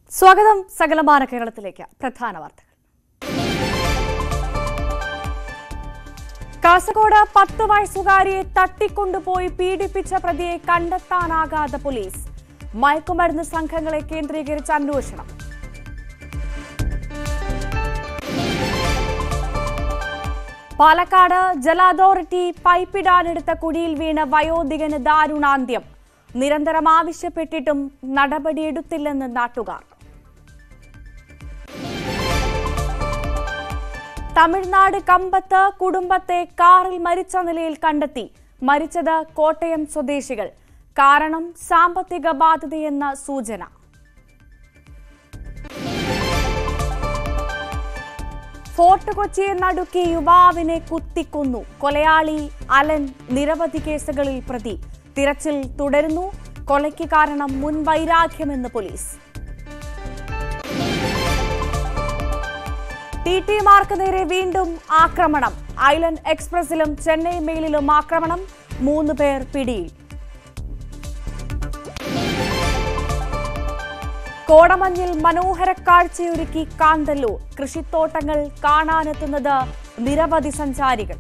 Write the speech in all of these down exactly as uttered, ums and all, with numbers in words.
സ്വാഗതം സകലമാന കേരളത്തിലേക്ക്. പ്രധാന വാർത്തകൾ. കാസർഗോഡ് പത്ത് വയസ്സുകാരിയെ തട്ടിക്കൊണ്ടുപോയി പീഡിപ്പിച്ച പ്രതിയെ കണ്ടെത്താനാകാതെ പോലീസ്. മയക്കുമരുന്ന് സംഘങ്ങളെ കേന്ദ്രീകരിച്ച് അന്വേഷണം. പാലക്കാട് ജല അതോറിറ്റി പൈപ്പിടാനെടുത്ത കുഴിയിൽ വീണ വയോധികന് ദാരുണാന്ത്യം. നിരന്തരം ആവശ്യപ്പെട്ടിട്ടും നടപടിയെടുത്തില്ലെന്ന് നാട്ടുകാർ. തമിഴ്നാട് കമ്പത്ത് കുടുംബത്തെ കാറിൽ മരിച്ച നിലയിൽ കണ്ടെത്തി. മരിച്ചത് കോട്ടയം സ്വദേശികൾ. കാരണം സാമ്പത്തിക ബാധ്യതയെന്ന സൂചന. ഫോർട്ട് കൊച്ചിയെ നടുക്കി യുവാവിനെ കുത്തിക്കൊന്നു. കൊലയാളി അലൻ നിരവധി കേസുകളിൽ പ്രതി. തിരച്ചിൽ തുടരുന്നു. കൊലയ്ക്ക് കാരണം മുൻവൈരാഗ്യമെന്ന് പോലീസ്. ടി ടി മാർക്ക് നേരെ വീണ്ടും ആക്രമണം. ഐലൻഡ് എക്സ്പ്രസിലും ചെന്നൈ മെയിലിലും ആക്രമണം. മൂന്ന് പേർ പിടിയിൽ. കോടമഞ്ഞിൽ മനോഹര കാഴ്ചയൊരുക്കി കാന്തല്ലൂർ. കൃഷിത്തോട്ടങ്ങൾ കാണാനെത്തുന്നത് നിരവധി സഞ്ചാരികൾ.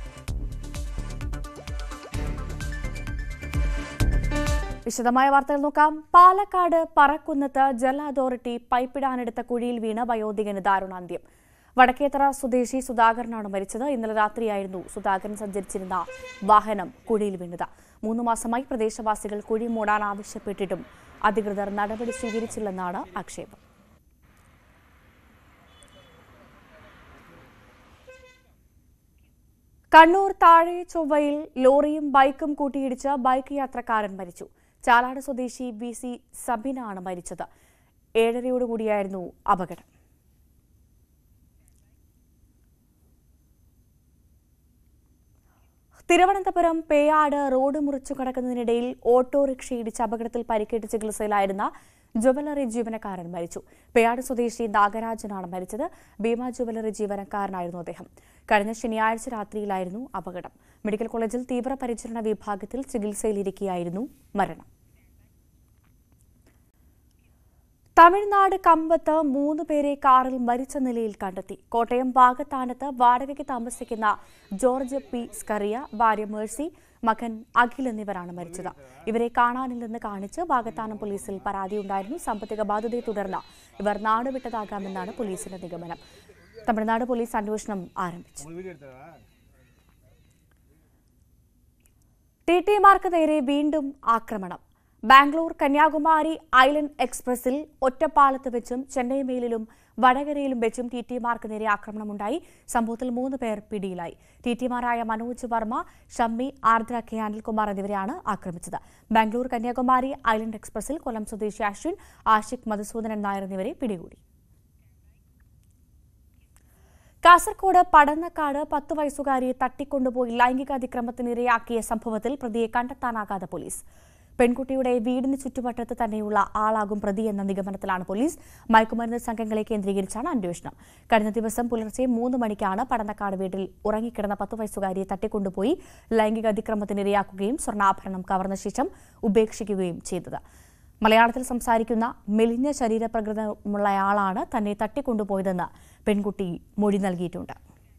വിശദമായ വാർത്തകൾ നോക്കാം. പാലക്കാട് പറക്കുന്നത്ത് ജല അതോറിറ്റി പൈപ്പിടാനെടുത്ത കുഴിയിൽ വീണ വയോധികന് ദാരുണാന്ത്യം. വടക്കേത്തറ സ്വദേശി സുധാകരനാണ് മരിച്ചത്. ഇന്നലെ രാത്രിയായിരുന്നു സുധാകരൻ സഞ്ചരിച്ചിരുന്ന വാഹനം കുഴിയിൽ വീണത്. മൂന്നു മാസമായി പ്രദേശവാസികൾ കുഴി മൂടാൻ ആവശ്യപ്പെട്ടിട്ടും അധികൃതർ നടപടി സ്വീകരിച്ചില്ലെന്നാണ് ആക്ഷേപം. കണ്ണൂർ താഴെ ചൊവ്വയിൽ ലോറിയും ബൈക്കും കൂട്ടിയിടിച്ച് ബൈക്ക് യാത്രക്കാരൻ മരിച്ചു. ചാലാട് സ്വദേശി ബി സി സബിനാണ് മരിച്ചത്. ഏഴരയോടുകൂടിയായിരുന്നു അപകടം. തിരുവനന്തപുരം പേയാട് റോഡ് മുറിച്ചു കടക്കുന്നതിനിടയിൽ ഓട്ടോറിക്ഷ ഇടിച്ച് അപകടത്തിൽ പരിക്കേറ്റ് ചികിത്സയിലായിരുന്ന ജുവലറി ജീവനക്കാരൻ മരിച്ചു. പേയാട് സ്വദേശി നാഗരാജനാണ് മരിച്ചത്. ഭീമ ജുവലറി ജീവനക്കാരനായിരുന്നു അദ്ദേഹം. കഴിഞ്ഞ ശനിയാഴ്ച രാത്രിയിലായിരുന്നു അപകടം. മെഡിക്കൽ കോളേജിൽ തീവ്രപരിചരണ വിഭാഗത്തിൽ ചികിത്സയിലിരിക്കെയായിരുന്നു മരണം. തമിഴ്നാട് കമ്പത്ത് മൂന്ന് പേരെ കാറിൽ മരിച്ച നിലയിൽ കണ്ടെത്തി. കോട്ടയം വാകത്താനത്ത് വാടകയ്ക്ക് താമസിക്കുന്ന ജോർജ് പി സ്കറിയ, ഭാര്യ മേഴ്സി, മകൻ അഖിൽ എന്നിവരാണ് മരിച്ചത്. ഇവരെ കാണാനില്ലെന്ന് കാണിച്ച് വാകത്താനം പോലീസിൽ പരാതിയുണ്ടായിരുന്നു. സാമ്പത്തിക ബാധ്യതയെ തുടർന്ന് ഇവർ നാടുവിട്ടതാകാമെന്നാണ് പോലീസിന്റെ നിഗമനം. തമിഴ്നാട് പോലീസ് അന്വേഷണം ആരംഭിച്ചു. ടി ടി മാർക്ക് നേരെ വീണ്ടും ആക്രമണം. ബാംഗ്ലൂർ കന്യാകുമാരി ഐലൻഡ് എക്സ്പ്രസിൽ ഒറ്റപ്പാലത്ത് വെച്ചും ചെന്നൈ മെയിലിലും വടകരയിലും വെച്ചും ടി ടിമാർക്ക് നേരെ ആക്രമണമുണ്ടായി. സംഭവത്തിൽ മൂന്ന് പേർ പിടിയിലായി. ടി ടിമാരായ മനോജ് വർമ്മ, ഷമ്മി, ആർദ്ര കെ അനിൽകുമാർ എന്നിവരെയാണ് ആക്രമിച്ചത്. ബാംഗ്ലൂർ കന്യാകുമാരി ഐലൻഡ് എക്സ്പ്രസിൽ കൊല്ലം സ്വദേശി അശ്വിൻ, ആഷിഖ്, മധുസൂദനൻ നായർ എന്നിവരെ പിടികൂടി. കാസർഗോഡ് പടന്നക്കാട് പത്ത് വയസ്സുകാരിയെ തട്ടിക്കൊണ്ടുപോയി ലൈംഗികാതിക്രമത്തിനിരയാക്കിയ സംഭവത്തിൽ പ്രതിയെ കണ്ടെത്താനാകാതെ പോലീസ്. പെൺകുട്ടിയുടെ വീടിന് ചുറ്റുവട്ടത്ത് തന്നെയുള്ള ആളാകും പ്രതി എന്ന നിഗമനത്തിലാണ് പോലീസ്. മയക്കുമരുന്ന് സംഘങ്ങളെ കേന്ദ്രീകരിച്ചാണ് അന്വേഷണം. കഴിഞ്ഞ ദിവസം പുലർച്ചെ മൂന്ന് മണിക്കാണ് പടന്നക്കാട് വീട്ടിൽ ഉറങ്ങിക്കിടന്ന പത്ത് വയസ്സുകാരിയെ തട്ടിക്കൊണ്ടുപോയി ലൈംഗിക അതിക്രമത്തിനിരയാക്കുകയും സ്വർണ്ണാഭരണം കവർന്ന ശേഷം ഉപേക്ഷിക്കുകയും ചെയ്തത്. മലയാളത്തിൽ സംസാരിക്കുന്ന മെലിഞ്ഞ ശരീരപ്രകൃതമുള്ളയാളാണ് തന്നെ തട്ടിക്കൊണ്ടുപോയതെന്ന് പെൺകുട്ടി മൊഴി നൽകിയിട്ടുണ്ട്.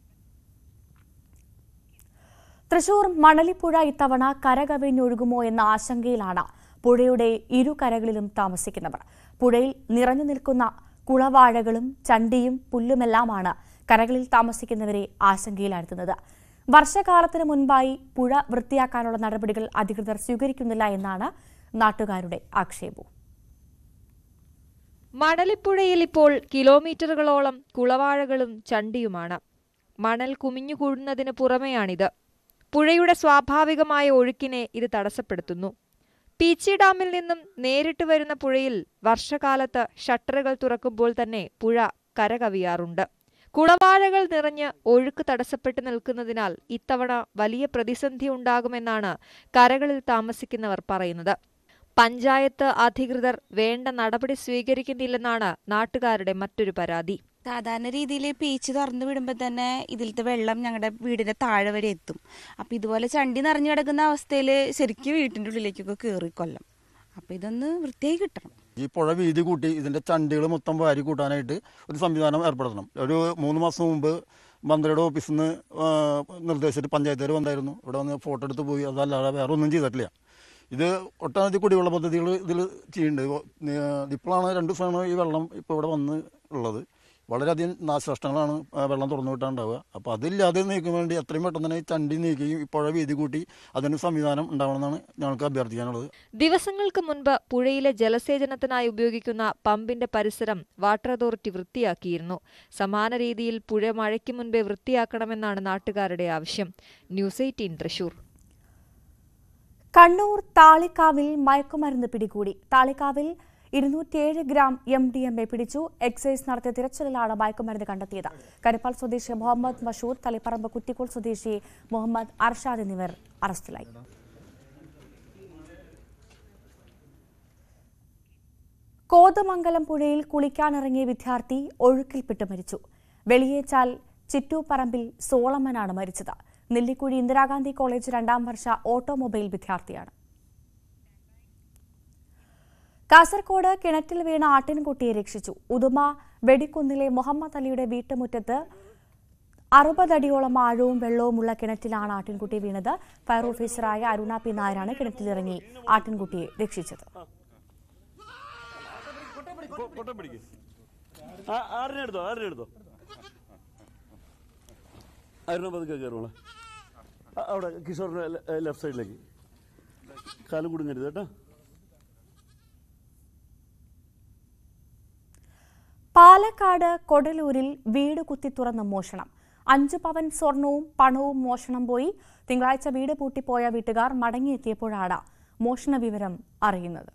തൃശൂർ മണലിപ്പുഴ ഇത്തവണ കരകവിഞ്ഞൊഴുകുമോ എന്ന ആശങ്കയിലാണ് പുഴയുടെ ഇരുകരകളിലും താമസിക്കുന്നവർ. പുഴയിൽ നിറഞ്ഞു നിൽക്കുന്ന കുളവാഴകളും ചണ്ടിയും പുല്ലുമെല്ലാമാണ് കരകളിൽ താമസിക്കുന്നവരെ ആശങ്കയിലാഴ്ത്തുന്നത്. വർഷകാലത്തിന് മുൻപായി പുഴ വൃത്തിയാക്കാനുള്ള നടപടികൾ അധികൃതർ സ്വീകരിക്കുന്നില്ല എന്നാണ് നാട്ടുകാരുടെ ആക്ഷേപം. മണലിപ്പുഴയിൽ ഇപ്പോൾ കിലോമീറ്ററുകളോളം കുളവാഴകളും ചണ്ടിയുമാണ്. മണൽ കുമിഞ്ഞുകൂടുന്നതിന് പുറമെയാണിത്. പുഴയുടെ സ്വാഭാവികമായ ഒഴുക്കിനെ ഇത് തടസ്സപ്പെടുത്തുന്നു. പീച്ചി ഡാമിൽ നിന്നും നേരിട്ട് വരുന്ന പുഴയിൽ വർഷകാലത്ത് ഷട്ടറുകൾ തുറക്കുമ്പോൾ തന്നെ പുഴ കരകവിയാറുണ്ട്. കുളവാഴകൾ നിറഞ്ഞ് ഒഴുക്ക് തടസ്സപ്പെട്ടു നിൽക്കുന്നതിനാൽ ഇത്തവണ വലിയ പ്രതിസന്ധി ഉണ്ടാകുമെന്നാണ് കരകളിൽ താമസിക്കുന്നവർ പറയുന്നത്. പഞ്ചായത്ത് അധികൃതർ വേണ്ട നടപടി സ്വീകരിക്കുന്നില്ലെന്നാണ് നാട്ടുകാരുടെ മറ്റൊരു പരാതി. സാധാരണ രീതിയിൽ പീച്ച് തുറന്നു വിടുമ്പോൾ തന്നെ ഇതിലത്തെ വെള്ളം ഞങ്ങളുടെ വീടിന്റെ താഴെ വരെ എത്തും. അപ്പം ഇതുപോലെ ചണ്ടി നിറഞ്ഞു കിടക്കുന്ന അവസ്ഥയിൽ ശരിക്കും വീട്ടിൻ്റെ ഉള്ളിലേക്കൊക്കെ കയറി കൊല്ലം. അപ്പം ഇതൊന്ന് വൃത്തിയായി കിട്ടണം. ഈ പുഴ വീതി കൂട്ടി ഇതിൻ്റെ ചണ്ടികൾ മൊത്തം വാരി കൂട്ടാനായിട്ട് ഒരു സംവിധാനം ഏർപ്പെടുത്തണം. ഒരു മൂന്ന് മാസം മുമ്പ് മന്ത്രിയുടെ ഓഫീസിൽ നിന്ന് നിർദ്ദേശിച്ചിട്ട് പഞ്ചായത്തുകാർ വന്നായിരുന്നു. ഇവിടെ വന്ന് ഫോട്ടോ എടുത്ത് പോയി. അതല്ലാതെ വേറെ ഒന്നും ചെയ്തിട്ടില്ല. ഇത് ഒട്ടനവധി കുടിവെള്ള പദ്ധതികൾ ഇതിൽ ചെയ്യുന്നുണ്ട്. ഇപ്പോഴാണ് രണ്ട് ദിവസമാണ് ഈ വെള്ളം ഇപ്പോൾ ഇവിടെ വന്ന് ഉള്ളത്. വളരെയധികം നാശനഷ്ടങ്ങളാണ് വെള്ളം തുറന്നു വിട്ടാണ്ടാവുക. അപ്പോൾ അതില്ലാതെ നീക്കാൻ വേണ്ടി എത്രയും പെട്ടെന്ന് തന്നെ ഈ ചണ്ടി നീക്കുകയും ഈ പുഴ വീതി കൂട്ടി അതിന് സംവിധാനം ഉണ്ടാവണമെന്നാണ് ഞങ്ങൾക്ക് അഭ്യർത്ഥിക്കാനുള്ളത്. ദിവസങ്ങൾക്ക് മുൻപ് പുഴയിലെ ജലസേചനത്തിനായി ഉപയോഗിക്കുന്ന പമ്പിന്റെ പരിസരം വാട്ടർ അതോറിറ്റി വൃത്തിയാക്കിയിരുന്നു. സമാന രീതിയിൽ പുഴ മഴയ്ക്ക് മുൻപേ വൃത്തിയാക്കണമെന്നാണ് നാട്ടുകാരുടെ ആവശ്യം. News eighteen Thrissur. കണ്ണൂർ താളിക്കാവിൽ മയക്കുമരുന്ന് പിടികൂടി. താളിക്കാവിൽ ഇരുന്നൂറ്റിയേഴ് gram M D M A പിടിച്ചു. എക്സൈസ് നടത്തിയ തിരച്ചിലിലാണ് മയക്കുമരുന്ന് കണ്ടെത്തിയത്. കരിപ്പാൽ സ്വദേശി മുഹമ്മദ് മഷൂർ, തളിപ്പറമ്പ് കുറ്റിക്കോൾ സ്വദേശി മുഹമ്മദ് അർഷാദ് എന്നിവർ അറസ്റ്റിലായി. കോതമംഗലം പുഴയിൽ കുളിക്കാനിറങ്ങിയ വിദ്യാർത്ഥി ഒഴുക്കിൽപ്പെട്ട് മരിച്ചു. വെളിയേച്ചാൽ ചിറ്റൂപ്പറമ്പിൽ സോളമനാണ് മരിച്ചത്. നെല്ലിക്കുഴി ഇന്ദിരാഗാന്ധി കോളേജ് രണ്ടാം വർഷ ഓട്ടോമൊബൈൽ വിദ്യാർത്ഥിയാണ്. കാസർകോട് കിണറ്റിൽ വീണ ആട്ടിൻകുട്ടിയെ രക്ഷിച്ചു. ഉദുമ വെടിക്കുന്നിലെ മുഹമ്മദ് അലിയുടെ വീട്ടുമുറ്റത്ത് അറുപതടിയോളം ആഴവും വെള്ളവുമുള്ള കിണറ്റിലാണ് ആട്ടിൻകുട്ടി വീണത്. ഫയർ ഓഫീസറായ അരുണ പി നായരാണ് കിണറ്റിലിറങ്ങി ആട്ടിൻകുട്ടിയെ രക്ഷിച്ചത്. അവിടെ കിഷോറിന്റെ ലെഫ്റ്റ് സൈഡിലേക്ക് കാലും കുടുങ്ങരുത് കേട്ടോ. പാലക്കാട് കൊടലൂരിൽ വീട് കുത്തി തുറന്ന മോഷണം. അഞ്ചു പവൻ സ്വർണവും പണവും മോഷണം പോയി. തിങ്കളാഴ്ച വീട് പൂട്ടിപ്പോയ വീട്ടുകാർ മടങ്ങിയെത്തിയപ്പോഴാണ് മോഷണ വിവരം അറിയുന്നത്.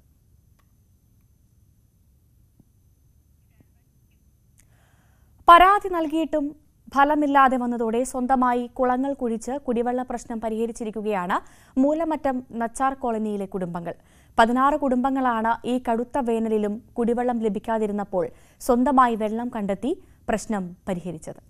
പരാതി നൽകിയിട്ടും ഫലമില്ലാതെ വന്നതോടെ സ്വന്തമായി കുളങ്ങൾ കുഴിച്ച് കുടിവെള്ള പ്രശ്നം പരിഹരിച്ചിരിക്കുകയാണ് മൂലമറ്റം നച്ചാർ കോളനിയിലെ കുടുംബങ്ങൾ. പതിനാറ് കുടുംബങ്ങളാണ് ഈ കടുത്ത വേനലിലും കുടിവെള്ളം ലഭിക്കാതിരുന്നപ്പോൾ സ്വന്തമായി വെള്ളം കണ്ടെത്തി പ്രശ്നം പരിഹരിച്ചത്.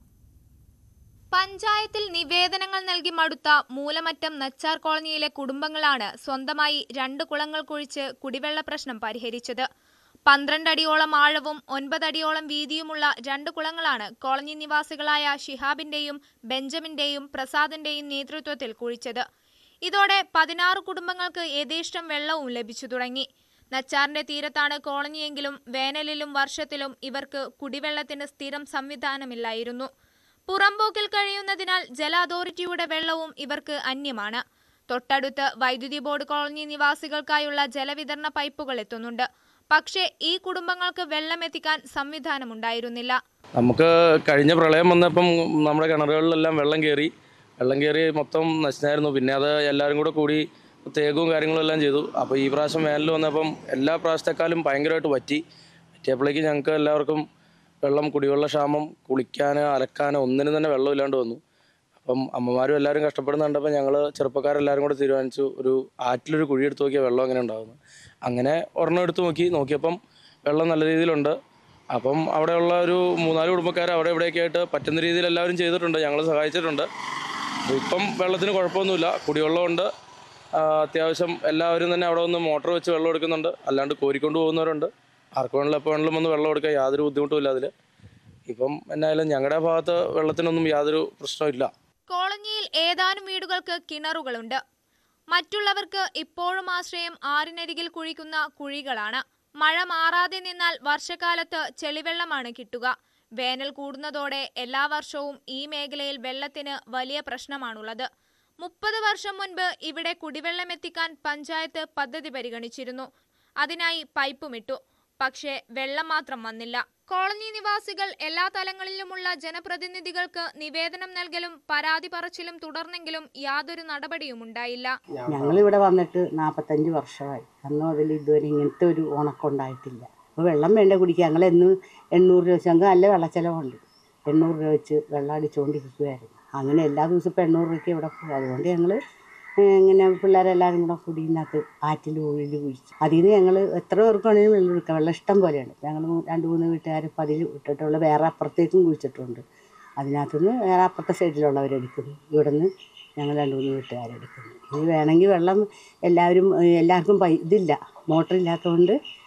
പഞ്ചായത്തിൽ നിവേദനങ്ങൾ നൽകി മടുത്ത മൂലമറ്റം നച്ചാർ കോളനിയിലെ കുടുംബങ്ങളാണ് സ്വന്തമായി രണ്ട് കുളങ്ങൾ കുഴിച്ച് കുടിവെള്ള പ്രശ്നം പരിഹരിച്ചത്. പന്ത്രണ്ടടിയോളം ആഴവും ഒൻപതടിയോളം വീതിയുമുള്ള രണ്ട് കുളങ്ങളാണ് കോളനി നിവാസികളായ ഷിഹാബിന്റെയും ബെഞ്ചമിന്റെയും പ്രസാദിന്റെയും നേതൃത്വത്തിൽ കുഴിച്ചത്. ഇതോടെ പതിനാറ് കുടുംബങ്ങൾക്ക് യഥേഷ്ടം വെള്ളവും ലഭിച്ചു തുടങ്ങി. നച്ചാറിന്റെ തീരത്താണ് കോളനിയെങ്കിലും വേനലിലും വർഷത്തിലും ഇവർക്ക് കുടിവെള്ളത്തിന് സ്ഥിരം സംവിധാനമില്ലായിരുന്നു. പുറമ്പോക്കിൽ കഴിയുന്നതിനാൽ ജല അതോറിറ്റിയുടെ വെള്ളവും ഇവർക്ക് അന്യമാണ്. തൊട്ടടുത്ത് വൈദ്യുതി ബോർഡ് കോളനി നിവാസികൾക്കായുള്ള ജലവിതരണ പൈപ്പുകൾ എത്തുന്നുണ്ട്. പക്ഷേ ഈ കുടുംബങ്ങൾക്ക് വെള്ളം എത്തിക്കാൻ സംവിധാനമുണ്ടായിരുന്നില്ല. നമുക്ക് കഴിഞ്ഞ പ്രളയം വന്നപ്പം നമ്മുടെ കിണറുകളിലെല്ലാം വെള്ളം കയറി വെള്ളം കയറി മൊത്തം നശിച്ചായിരുന്നു. പിന്നെ അത് എല്ലാവരും കൂടെ കൂടി തേകവും കാര്യങ്ങളും എല്ലാം ചെയ്തു. അപ്പോൾ ഈ പ്രാവശ്യം വേനൽ വന്നപ്പം എല്ലാ പ്രാവശ്യത്തെക്കാളും ഭയങ്കരമായിട്ട് വറ്റി പറ്റിയപ്പോഴേക്ക് ഞങ്ങൾക്ക് എല്ലാവർക്കും വെള്ളം കുടിവെള്ള ക്ഷാമം, കുളിക്കാനോ അലക്കാനോ ഒന്നിനും തന്നെ വെള്ളം ഇല്ലാണ്ട് വന്നു. അപ്പം അമ്മമാരും എല്ലാവരും കഷ്ടപ്പെടുന്നുണ്ടപ്പോൾ ഞങ്ങൾ ചെറുപ്പക്കാരെല്ലാവരും കൂടെ തീരുമാനിച്ചു ഒരു ആറ്റിലൊരു കുഴി എടുത്ത് നോക്കിയാൽ വെള്ളം അങ്ങനെ ഉണ്ടാകുന്നു. അങ്ങനെ ഒരെണ്ണം എടുത്ത് നോക്കി നോക്കിയപ്പം വെള്ളം നല്ല രീതിയിലുണ്ട്. അപ്പം അവിടെയുള്ള ഒരു മൂന്നാല് കുടുംബക്കാർ അവിടെ ഇവിടെയൊക്കെ ആയിട്ട് പറ്റുന്ന രീതിയിൽ എല്ലാവരും ചെയ്തിട്ടുണ്ട്, ഞങ്ങൾ സഹായിച്ചിട്ടുണ്ട്. ഇപ്പം വെള്ളത്തിന് കുഴപ്പമൊന്നുമില്ല, കുടിവെള്ളമുണ്ട്. അത്യാവശ്യം എല്ലാവരും തന്നെ അവിടെ ഒന്ന് മോട്ടർ വെച്ച് വെള്ളം എടുക്കുന്നുണ്ട്. അല്ലാണ്ട് കോരിക്കൊണ്ട് പോകുന്നവരുണ്ട്. ആർക്ക് വേണമെങ്കിലും എപ്പോൾ വേണമെങ്കിലും ഒന്ന് വെള്ളം എടുക്കാൻ യാതൊരു ബുദ്ധിമുട്ടുമില്ല അതിൽ. ഇപ്പം എന്നായാലും ഞങ്ങളുടെ ഭാഗത്ത് വെള്ളത്തിനൊന്നും യാതൊരു പ്രശ്നമില്ല. കോളനിയിൽ ഏതാനും വീടുകൾക്ക് കിണറുകളുണ്ട്. മറ്റുള്ളവർക്ക് ഇപ്പോഴും ആശ്രയം ആറിനരികിൽ കുഴിക്കുന്ന കുഴികളാണ്. മഴ മാറാതെ നിന്നാൽ വർഷക്കാലത്ത് ചെളിവെള്ളമാണ് കിട്ടുക. വേനൽ കൂടുന്നതോടെ എല്ലാ വർഷവും ഈ മേഖലയിൽ വെള്ളത്തിന് വലിയ പ്രശ്നമാണുള്ളത്. മുപ്പത് വർഷം മുൻപ് ഇവിടെ കുടിവെള്ളം എത്തിക്കാൻ പഞ്ചായത്ത് പദ്ധതി പരിഗണിച്ചിരുന്നു. അതിനായി പൈപ്പുമിട്ടു. പക്ഷേ വെള്ളം മാത്രം വന്നില്ല. കോളനി നിവാസികൾ എല്ലാ തലങ്ങളിലുമുള്ള ജനപ്രതിനിധികൾക്ക് നിവേദനം നൽകലും പരാതി പറച്ചിലും തുടർന്നെങ്കിലും യാതൊരു നടപടിയും ഉണ്ടായില്ല. ഞങ്ങളിവിടെ വന്നിട്ട് നാൽപ്പത്തഞ്ച് വർഷമായി. അന്ന് മുതൽ ഇതുവരെ ഇങ്ങനത്തെ ഒരു ഉണക്കുണ്ടായിട്ടില്ല. അപ്പോൾ വെള്ളം വേണ്ട കുടിക്കുക. ഞങ്ങൾ എന്നും എണ്ണൂറ് രൂപ വെച്ച് ഞങ്ങൾക്ക് നല്ല വെള്ളച്ചെലവുണ്ട്. എണ്ണൂറ് രൂപ വെച്ച് വെള്ളം അടിച്ചുകൊണ്ടിരിക്കുമായിരുന്നു. അങ്ങനെ എല്ലാ ദിവസവും ഇപ്പോൾ എണ്ണൂറ് രൂപയ്ക്ക് ഇവിടെ പോകും. അതുകൊണ്ട് ഞങ്ങൾ ഇങ്ങനെ പിള്ളേരെല്ലാവരും കൂടെ കൂടി ഇതിനകത്ത് ആറ്റിൽ ഉള്ളിൽ കുഴിച്ചു. അതിൽ നിന്ന് ഞങ്ങൾ എത്ര പേർക്കാണെങ്കിലും വെള്ളം എടുക്കാം. വെള്ളം ഇഷ്ടം പോലെയാണ്. ഞങ്ങൾ രണ്ട് മൂന്ന് വീട്ടുകാർ ഇപ്പം അതിൽ ഇട്ടിട്ടുള്ള വേറെ അപ്പുറത്തേക്കും കുഴിച്ചിട്ടുണ്ട്. അതിനകത്തുനിന്ന് വേറെ അപ്പുറത്തെ സൈഡിലുള്ളവരെടുക്കുന്നു. ഇവിടെ നിന്ന് ഞങ്ങൾ രണ്ട് മൂന്ന് വീട്ടുകാരെടുക്കുന്നു. ഇനി വേണമെങ്കിൽ വെള്ളം എല്ലാവരും എല്ലാവർക്കും പൈ ഇതില്ല, മോട്ടറില്ലാത്തതുകൊണ്ട്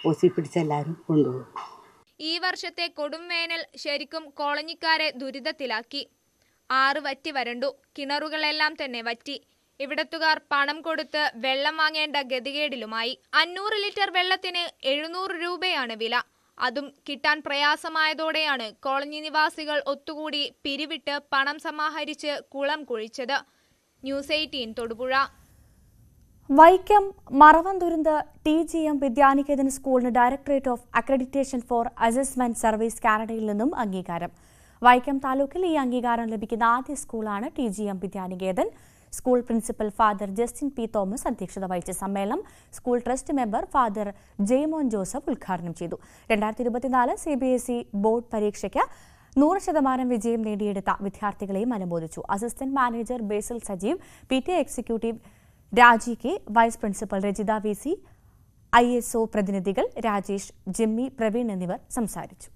ഓസി പിടിച്ചെല്ലാവരും കൊണ്ടുപോകും. ഈ വർഷത്തെ കൊടുംവേനൽ ശരിക്കും കോളനിക്കാരെ ദുരിതത്തിലാക്കി. ആറ് വറ്റി വരണ്ടു, കിണറുകളെല്ലാം തന്നെ വറ്റി. ഇവിടത്തുകാർ പണം കൊടുത്ത് വെള്ളം വാങ്ങേണ്ട ഗതികേടിലുമായി. അഞ്ഞൂറ് ലിറ്റർ വെള്ളത്തിന് എഴുന്നൂറ് രൂപയാണ് വില. അതും കിട്ടാൻ പ്രയാസമായതോടെയാണ് കോളനി നിവാസികൾ ഒത്തുകൂടി പിരിവിട്ട് പണം സമാഹരിച്ച് കുളം കുഴിച്ചത്. News eighteen Thodupuzha. Vaikom Maravanthuruth T G M Vidyanikethan സ്കൂളിന് directorate of accreditation for assessment service കാനഡയിൽ നിന്നും അംഗീകാരം. വൈക്കം താലൂക്കിൽ ഈ അംഗീകാരം ലഭിക്കുന്ന ആദ്യ സ്കൂളാണ് T G M Vidyanikethan. School principal father Justin P Thomas അധ്യക്ഷത വഹിച്ച സമ്മേളനം school trust member father Jaimon Joseph ഉദ്ഘാടനം ചെയ്തു. രണ്ടായിരത്തി ഇരുപത്തിനാല് C B S E board പരീക്ഷയ്ക്ക് നൂറ് ശതമാനം വിജയം നേടിയെടുത്ത വിദ്യാർത്ഥികളെയും അനുമോദിച്ചു. Assistant manager Basil Sajeev, P T A executive Raji K, vice principal Rajitha V C, I S O പ്രതിനിധികൾ രാജേഷ്, ജിമ്മി, പ്രവീൺ എന്നിവർ സംസാരിച്ചു.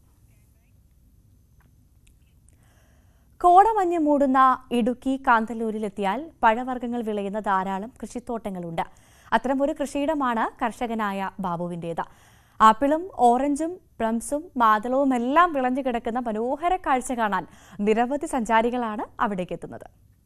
കോടമഞ്ഞ് മൂടുന്ന ഇടുക്കി കാന്തല്ലൂരിലെത്തിയാൽ പഴവർഗ്ഗങ്ങൾ വിളയുന്ന ധാരാളം കൃഷിത്തോട്ടങ്ങളുണ്ട്. അത്തരമൊരു കൃഷിയിടമാണ് കർഷകനായ ബാബുവിൻ്റേത്. ആപ്പിളും ഓറഞ്ചും പ്ലംസും മാതളവും എല്ലാം വിളഞ്ഞു കിടക്കുന്ന മനോഹര കാഴ്ച കാണാൻ നിരവധി സഞ്ചാരികളാണ് അവിടേക്ക് എത്തുന്നത്.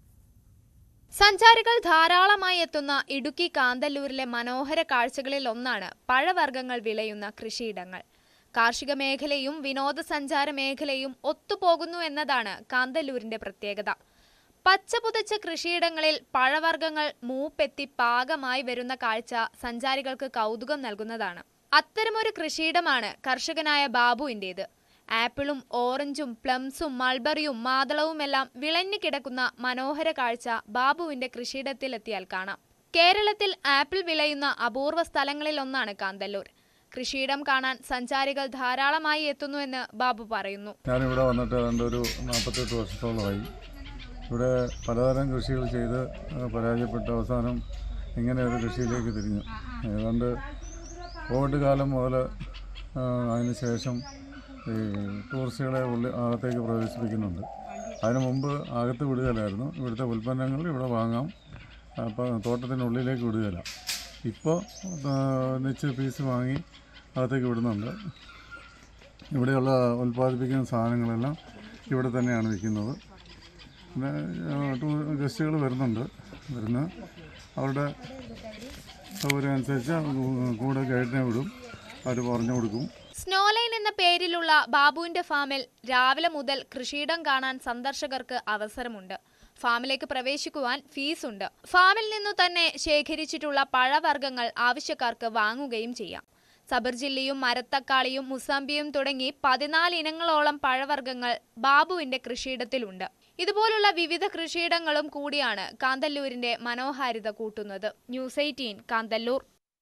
സഞ്ചാരികൾ ധാരാളമായി എത്തുന്ന ഇടുക്കി കാന്തല്ലൂരിലെ മനോഹര കാഴ്ചകളിൽ ഒന്നാണ് പഴവർഗ്ഗങ്ങൾ വിളയുന്ന കൃഷിയിടങ്ങൾ. കാർഷിക മേഖലയും വിനോദസഞ്ചാര മേഖലയും ഒത്തുപോകുന്നു എന്നതാണ് കാന്തല്ലൂരിന്റെ പ്രത്യേകത. പച്ചപുതച്ച കൃഷിയിടങ്ങളിൽ പഴവർഗ്ഗങ്ങൾ മൂപ്പെത്തി പാകമായി വരുന്ന കാഴ്ച സഞ്ചാരികൾക്ക് കൗതുകം നൽകുന്നതാണ്. അത്തരമൊരു കൃഷിയിടമാണ് കർഷകനായ ബാബുവിൻ്റേത്. ആപ്പിളും ഓറഞ്ചും പ്ലംസും മൾബറിയും മാതളവുമെല്ലാം വിളഞ്ഞു കിടക്കുന്ന മനോഹര കാഴ്ച ബാബുവിന്റെ കൃഷിയിടത്തിലെത്തിയാൽ കാണാം. കേരളത്തിൽ ആപ്പിൾ വിളയുന്ന അപൂർവ സ്ഥലങ്ങളിലൊന്നാണ് കാന്തല്ലൂർ. കൃഷിയിടം കാണാൻ സഞ്ചാരികൾ ധാരാളമായി എത്തുന്നുവെന്ന് ബാബു പറയുന്നു. ഞാനിവിടെ വന്നിട്ട് ഏതാണ്ട് ഒരു നാൽപ്പത്തെട്ട് വർഷത്തോളമായി. ഇവിടെ പലതരം കൃഷികൾ ചെയ്ത് പരാജയപ്പെട്ട അവസാനം ഇങ്ങനെ ഒരു കൃഷിയിലേക്ക് തിരിഞ്ഞു. ഏതാണ്ട് കോവിഡ് കാലം മുതൽ അതിന് ശേഷം ഈ ടൂറിസ്റ്റുകളെ ഉള്ളിൽ അകത്തേക്ക് പ്രവേശിപ്പിക്കുന്നുണ്ട്. അതിനു മുമ്പ് അകത്ത് വിടുകയില്ലായിരുന്നു. ഇവിടുത്തെ ഉൽപ്പന്നങ്ങൾ ഇവിടെ വാങ്ങാം, അപ്പം തോട്ടത്തിനുള്ളിലേക്ക് വിടുകയില്ല. ഇപ്പോൾ നിശ്ചിത പീസ് വാങ്ങി അകത്തേക്ക് വിടുന്നുണ്ട്. ഇവിടെയുള്ള ഉൽപ്പാദിപ്പിക്കുന്ന സാധനങ്ങളെല്ലാം ഇവിടെ തന്നെയാണ് വിൽക്കുന്നത്. പിന്നെ ഗസ്റ്റുകൾ വരുന്നുണ്ട്. വരുന്ന അവരുടെ സൗകര്യം അനുസരിച്ച് കൂടെ ഗൈഡിനെ വിടും, അവർ പറഞ്ഞു കൊടുക്കും. സ്നോലൈൻ എന്ന പേരിലുള്ള ബാബുവിന്റെ ഫാമിൽ രാവിലെ മുതൽ കൃഷിയിടം കാണാൻ സന്ദർശകർക്ക് അവസരമുണ്ട്. ഫാമിലേക്ക് പ്രവേശിക്കുവാൻ ഫീസുണ്ട്. ഫാമിൽ നിന്നു തന്നെ ശേഖരിച്ചിട്ടുള്ള പഴവർഗ്ഗങ്ങൾ ആവശ്യക്കാർക്ക് വാങ്ങുകയും ചെയ്യാം. സബർജില്ലിയും മരത്തക്കാളിയും മുസാമ്പിയും തുടങ്ങി പതിനാല് ഇനങ്ങളോളം പഴവർഗ്ഗങ്ങൾ ബാബുവിന്റെ കൃഷിയിടത്തിലുണ്ട്. ഇതുപോലുള്ള വിവിധ കൃഷിയിടങ്ങളും കൂടിയാണ് കാന്തല്ലൂരിന്റെ മനോഹാരിത കൂട്ടുന്നത്. News eighteen Kanthalloor.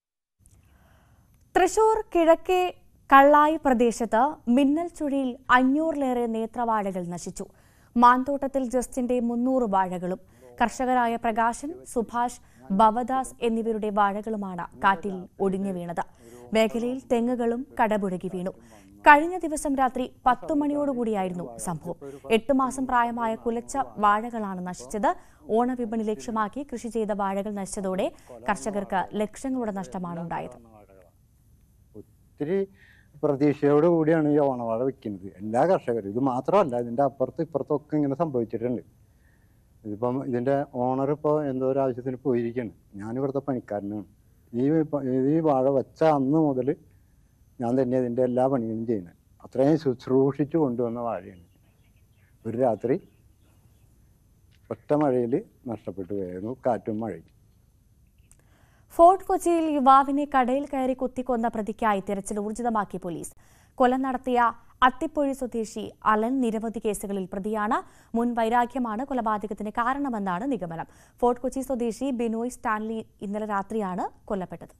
തൃശൂർ കിഴക്കേ കള്ളായി പ്രദേശത്ത് മിന്നൽ ചുഴിയിൽ അഞ്ഞൂറിലേറെ നേത്രവാഴകൾ നശിച്ചു. മാന്തോട്ടത്തിൽ ജസ്റ്റിന്റെ മുന്നൂറ് വാഴകളും കർഷകരായ പ്രകാശൻ, സുഭാഷ്, ഭവദാസ് എന്നിവരുടെ വാഴകളുമാണ് കാറ്റിൽ ഒടിഞ്ഞു വീണത്. മേഖലയിൽ തെങ്ങുകളും കടപുഴകി വീണു. കഴിഞ്ഞ ദിവസം രാത്രി പത്തു മണിയോടുകൂടിയായിരുന്നു സംഭവം. എട്ട് മാസം പ്രായമായ കുലച്ച വാഴകളാണ് നശിച്ചത്. ഓണവിപണി ലക്ഷ്യമാക്കി കൃഷി ചെയ്ത വാഴകൾ നശിച്ചതോടെ കർഷകർക്ക് ലക്ഷങ്ങളുടെ നഷ്ടമാണ് ഉണ്ടായത്. ഒത്തിരി പ്രതീക്ഷയോട് കൂടിയാണ് ഈ ഓണവാഴ വെക്കുന്നത് എല്ലാ കർഷകരും. ഇത് മാത്രമല്ല, ഇതിൻ്റെ അപ്പുറത്തും ഇപ്പുറത്തൊക്കെ ഇങ്ങനെ സംഭവിച്ചിട്ടുണ്ട്. ഇതിപ്പം ഇതിൻ്റെ ഓണർ ഇപ്പോൾ എന്തോ ഒരു ആവശ്യത്തിന് പോയിരിക്കുകയാണ്. ഞാനിവിടുത്തെ പണിക്കാരനാണ്. ഈ ഈ വാഴ വെച്ച അന്ന് മുതൽ ഞാൻ തന്നെ ഇതിൻ്റെ എല്ലാ പണികളും ചെയ്യുന്നത്. അത്രയും ശുശ്രൂഷിച്ചു കൊണ്ടുവന്ന വാഴയാണ്. ഒരു രാത്രി ഒറ്റ മഴയിൽ നഷ്ടപ്പെട്ടു പോയിരുന്നു, കാറ്റും മഴയും. ഫോർട്ട് കൊച്ചിയിൽ യുവാവിനെ കടയിൽ കയറി കുത്തിക്കൊന്ന പ്രതിക്കായി തെരച്ചിൽ ഊർജിതമാക്കി പോലീസ്. കൊല നടത്തിയ അത്തിപ്പൊഴി സ്വദേശി അലൻ നിരവധി കേസുകളിൽ പ്രതിയാണ്. മുൻ വൈരാഗ്യമാണ് കൊലപാതകത്തിന് കാരണമെന്നാണ് നിഗമനം. ഫോർട്ട് കൊച്ചി സ്വദേശി ബിനോയ് സ്റ്റാൻലി ഇന്നലെ രാത്രിയാണ് കൊല്ലപ്പെട്ടത്.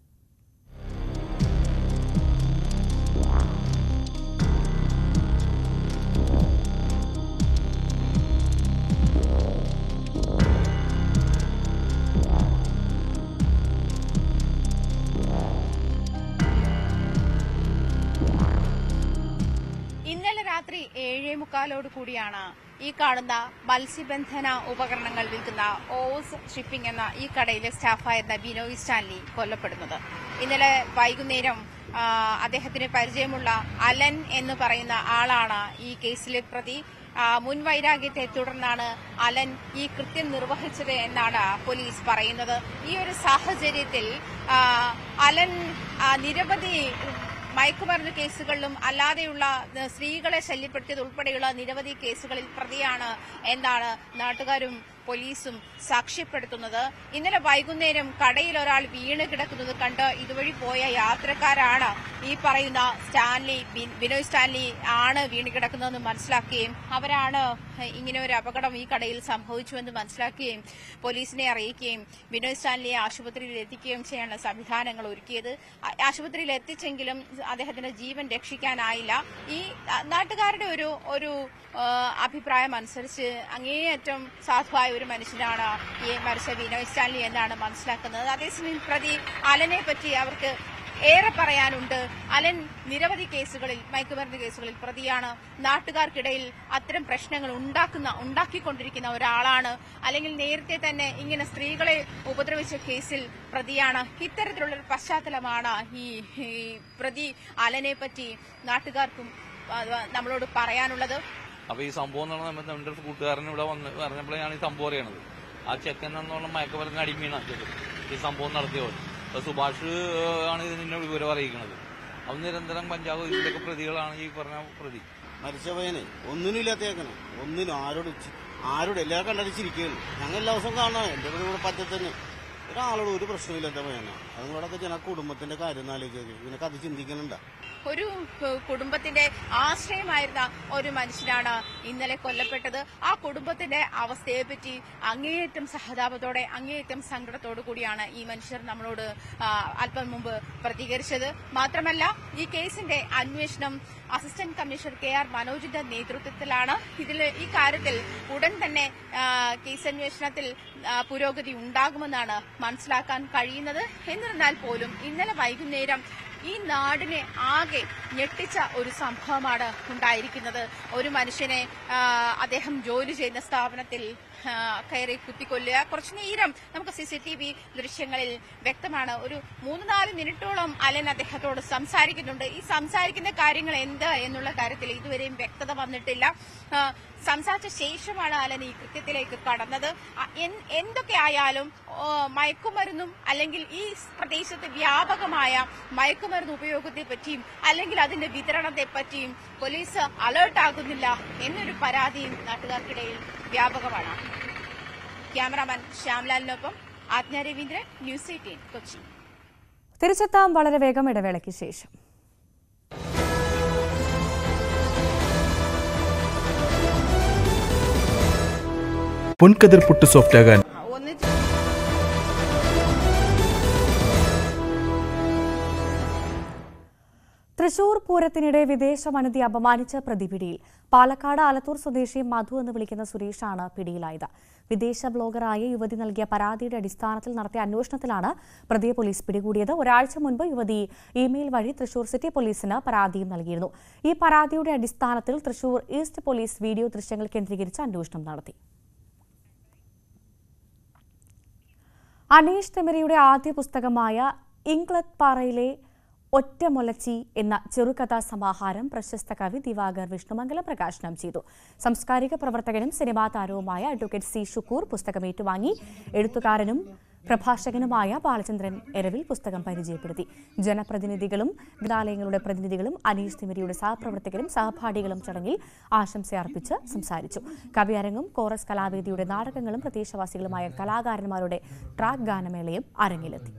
ഇന്നലെ രാത്രി ഏഴേ മുക്കാലോട് കൂടിയാണ് ഈ കാണുന്ന മത്സ്യബന്ധന ഉപകരണങ്ങൾ വിൽക്കുന്ന ഓസ് ഷിപ്പിംഗ് എന്ന ഈ കടയിലെ സ്റ്റാഫായിരുന്ന ബിനോയ് സ്റ്റാൻലി കൊല്ലപ്പെടുന്നത്. ഇന്നലെ വൈകുന്നേരം അദ്ദേഹത്തിന് പരിചയമുള്ള അലൻ എന്ന് പറയുന്ന ആളാണ് ഈ കേസിലെ പ്രതി. മുൻവൈരാഗ്യത്തെ തുടർന്നാണ് അലൻ ഈ കൃത്യം നിർവഹിച്ചത് എന്നാണ് പോലീസ് പറയുന്നത്. ഈ ഒരു സാഹചര്യത്തിൽ അലൻ നിരവധി മയക്കുമരുന്ന് കേസുകളിലും അല്ലാതെയുള്ള സ്ത്രീകളെ ശല്യപ്പെടുത്തിയത് ഉൾപ്പെടെയുള്ള നിരവധി കേസുകളിൽ പ്രതിയാണ് എന്നാണ് നാട്ടുകാരും പോലീസും സാക്ഷ്യപ്പെടുത്തുന്നത്. ഇന്നലെ വൈകുന്നേരം കടയിൽ ഒരാൾ വീണ് കിടക്കുന്നത് കണ്ട് ഇതുവഴി പോയ യാത്രക്കാരാണ് ഈ പറയുന്ന സ്റ്റാൻലി ബിനോയ് സ്റ്റാൻലി ആണ് വീണ് കിടക്കുന്നതെന്ന് മനസ്സിലാക്കുകയും അവരാണ് ഇങ്ങനെ ഒരു അപകടം ഈ കടയിൽ സംഭവിച്ചുവെന്ന് മനസ്സിലാക്കുകയും പോലീസിനെ അറിയിക്കുകയും ബിനോയ് സ്റ്റാൻലിയെ ആശുപത്രിയിൽ എത്തിക്കുകയും ചെയ്യാനുള്ള സംവിധാനങ്ങൾ ഒരുക്കിയത്. ആശുപത്രിയിൽ എത്തിച്ചെങ്കിലും അദ്ദേഹത്തിന്റെ ജീവൻ രക്ഷിക്കാനായില്ല. ഈ നാട്ടുകാരുടെ ഒരു ഒരു അഭിപ്രായം അനുസരിച്ച് അങ്ങേയറ്റം സാധുവായ ഒരു മനുഷ്യനാണ് ഈ മരിച്ച ബിനോയ് സ്റ്റാൻലി എന്നാണ് മനസ്സിലാക്കുന്നത്. അതേസമയം പ്രതി അലനെ പറ്റി അവർക്ക് ഏറെ പറയാനുണ്ട്. അലൻ നിരവധി കേസുകളിൽ മയക്കുമരുന്ന് കേസുകളിൽ പ്രതിയാണ്. നാട്ടുകാർക്കിടയിൽ അത്തരം പ്രശ്നങ്ങൾ ഉണ്ടാക്കുന്ന ഉണ്ടാക്കിക്കൊണ്ടിരിക്കുന്ന ഒരാളാണ്. അല്ലെങ്കിൽ നേരത്തെ തന്നെ ഇങ്ങനെ സ്ത്രീകളെ ഉപദ്രവിച്ച കേസിൽ പ്രതിയാണ്. ഇത്തരത്തിലുള്ളൊരു പശ്ചാത്തലമാണ് ഈ പ്രതി അലനെ പറ്റി നാട്ടുകാർക്കും നമ്മളോട് പറയാനുള്ളത്. അപ്പൊ ഈ സംഭവം എന്ന് പറഞ്ഞാൽ നമ്മുടെ കൂട്ടുകാരൻ ഇവിടെ വന്ന് പറഞ്ഞപ്പോഴാണ് ഈ സംഭവം അറിയണത്. ആ ചെക്കൻ എന്നുള്ള മയക്കുമരുന്ന് അടിമയാണ് ഈ സംഭവം നടത്തിയത്. സുഭാഷ് ആണ് ഇതിന്റെ വിവരം അറിയിക്കുന്നത്. അവൻ നിരന്തരം പഞ്ചാബ് ഇതിന്റെയൊക്കെ പ്രതികളാണ് ഈ പറഞ്ഞ പ്രതി. മരിച്ച പയ്യനെ ഒന്നിനും ഇല്ലാത്തേക്കണം, ഒന്നിനും ആരോട് ആരോട് എല്ലാവരും കണ്ടടിച്ചിരിക്കുകയാണ്. ഞങ്ങൾ എല്ലാ ദിവസവും കാണാം. എന്റെ ഇവിടെ പറ്റത്തന്നെ ഒരാളോട് ഒരു പ്രശ്നമില്ലാത്ത പയ്യനാണ്. അതുകൊണ്ടൊക്കെ ജന കുടുംബത്തിന്റെ കാര്യം ആലോചിക്കുക. ഇതിനൊക്കെ അത് ചിന്തിക്കുന്നുണ്ട. ഒരു കുടുംബത്തിന്റെ ആശ്രയമായിരുന്ന ഒരു മനുഷ്യനാണ് ഇന്നലെ കൊല്ലപ്പെട്ടത്. ആ കുടുംബത്തിന്റെ അവസ്ഥയെപ്പറ്റി അങ്ങേയറ്റം സഹതാപത്തോടെ അങ്ങേയറ്റം സങ്കടത്തോടു കൂടിയാണ് ഈ മനുഷ്യർ നമ്മളോട് അല്പം മുമ്പ് പ്രതികരിച്ചത്. മാത്രമല്ല ഈ കേസിന്റെ അന്വേഷണം അസിസ്റ്റന്റ് കമ്മീഷണർ കെ ആർ മനോജിന്റെ നേതൃത്വത്തിലാണ്. ഇതിൽ ഈ കാര്യത്തിൽ ഉടൻ തന്നെ കേസ് അന്വേഷണത്തിൽ പുരോഗതി ഉണ്ടാകുമെന്നാണ് മനസ്സിലാക്കാൻ കഴിയുന്നത്. എന്നിരുന്നാൽ പോലും ഇന്നലെ വൈകുന്നേരം ഈ നാടിനെ ആകെ ഞെട്ടിച്ച ഒരു സംഭവമാണ് ഉണ്ടായിരിക്കുന്നത്. ഒരു മനുഷ്യനെ അദ്ദേഹം ജോലി ചെയ്യുന്ന സ്ഥാപനത്തിൽ കയറി കുത്തിക്കൊല്ലുക. കുറച്ചു നേരം നമുക്ക് സി സി ടി വി ദൃശ്യങ്ങളിൽ വ്യക്തമാണ്. ഒരു മൂന്ന് നാല് മിനിറ്റോളം അലൻ അദ്ദേഹത്തോട് സംസാരിക്കുന്നുണ്ട്. ഈ സംസാരിക്കുന്ന കാര്യങ്ങൾ എന്ത് എന്നുള്ള കാര്യത്തിൽ ഇതുവരെയും വ്യക്തത വന്നിട്ടില്ല. സംസാരിച്ച ശേഷമാണ് അലൻ ഈ കൃത്യത്തിലേക്ക് കടന്നത്. എന്തൊക്കെ ആയാലും മയക്കുമരുന്നും അല്ലെങ്കിൽ ഈ പ്രദേശത്ത് വ്യാപകമായ മയക്കുമരുന്ന് ഉപയോഗത്തെ പറ്റിയും അല്ലെങ്കിൽ അതിന്റെ വിതരണത്തെ പറ്റിയും പോലീസ് അലേർട്ടാകുന്നില്ല എന്നൊരു പരാതിയും നാട്ടുകാർക്കിടയിൽ വ്യാപകമാണ്. ക്യാമറാമാൻ ശ്യാംലാലിനൊപ്പം ആജ്ഞ രവീന്ദ്രൻ, ന്യൂസ് എയ്റ്റീൻ, കൊച്ചി. തിരിച്ചെത്താം വളരെ വേഗം ഇടവേളയ്ക്ക് ശേഷം. പൊൻകതിർ പുട്ട് സോഫ്റ്റ് ആകാൻ തൃശൂർ പൂരത്തിനിടെ വിദേശ വനിതയെ അപമാനിച്ച പ്രതി പിടിയിൽ. പാലക്കാട് ആലത്തൂർ സ്വദേശി മധു എന്ന് വിളിക്കുന്ന സുരേഷാണ് പിടിയിലായത്. വിദേശ ബ്ലോഗറായ യുവതി നൽകിയ പരാതിയുടെ അടിസ്ഥാനത്തിൽ നടത്തിയ അന്വേഷണത്തിലാണ് പ്രതിയെ പോലീസ് പിടികൂടിയത്. ഒരാഴ്ച മുൻപ് യുവതി ഇമെയിൽ വഴി തൃശൂർ സിറ്റി പോലീസിന് പരാതിയും നൽകിയിരുന്നു. ഈ പരാതിയുടെ അടിസ്ഥാനത്തിൽ തൃശൂർ ഈസ്റ്റ് പോലീസ് വീഡിയോ ദൃശ്യങ്ങൾ കേന്ദ്രീകരിച്ച് അന്വേഷണം നടത്തി. അനീഷ് തെമരിയുടെ ആദ്യ പുസ്തകമായ ഇംഗ്ലത്ത് പാറയിലെ ഒറ്റമൊലച്ചി എന്ന ചെറുകഥാ സമാഹാരം പ്രശസ്ത കവി ദിവാകർ വിഷ്ണുമംഗലം പ്രകാശനം ചെയ്തു. സാംസ്കാരിക പ്രവർത്തകനും സിനിമാ താരവുമായ അഡ്വക്കേറ്റ് സി ഷുക്കൂർ പുസ്തകം ഏറ്റുവാങ്ങി. എഴുത്തുകാരനും പ്രഭാഷകനുമായ ബാലചന്ദ്രൻ എരവിൽ പുസ്തകം പരിചയപ്പെടുത്തി. ജനപ്രതിനിധികളും ഗ്രന്ഥാലയങ്ങളുടെ പ്രതിനിധികളും അനീഷ് തിമിരിയുടെ സഹപ്രവർത്തകരും സഹപാഠികളും ചടങ്ങിൽ ആശംസ അർപ്പിച്ച് സംസാരിച്ചു. കവിയരങ്ങും കോറസ് കലാവേദിയുടെ നാടകങ്ങളും പ്രദേശവാസികളുമായ കലാകാരന്മാരുടെ ട്രാക്ക് ഗാനമേളയും അരങ്ങിലെത്തി.